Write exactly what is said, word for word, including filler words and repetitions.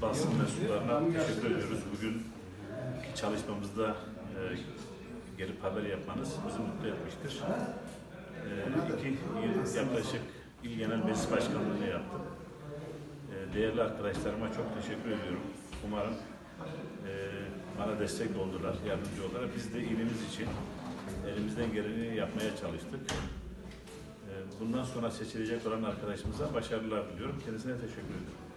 basın mensuplarına teşekkür ediyoruz. Bugün çalışmamızda e, gelip haber yapmanız bizi mutlu etmiştir. E, iki yıl yaklaşık İl Genel Meclis Başkanlığı'nı yaptım. E, değerli arkadaşlarıma çok teşekkür ediyorum. Umarım e, bana destek oldular, yardımcı oldular. Biz de ilimiz için elimizden geleni yapmaya çalıştık. E, bundan sonra seçilecek olan arkadaşımıza başarılar diliyorum. Kendisine teşekkür ederim.